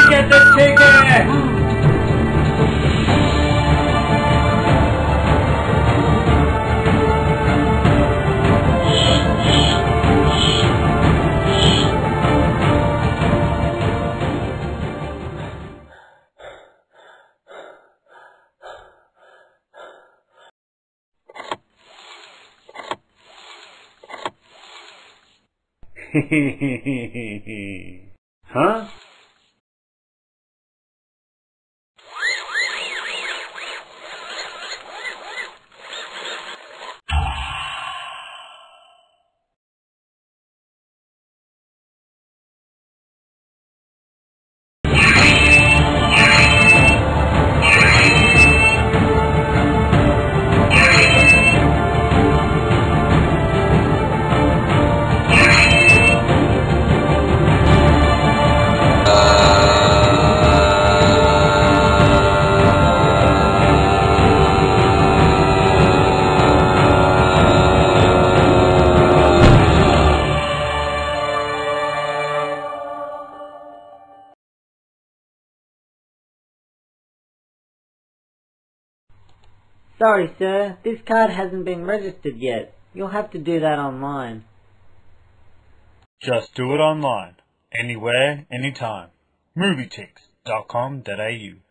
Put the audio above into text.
Get the ticket! Huh? Sorry, sir. This card hasn't been registered yet. You'll have to do that online. Just do it online. Anywhere, anytime. Movietix.com.au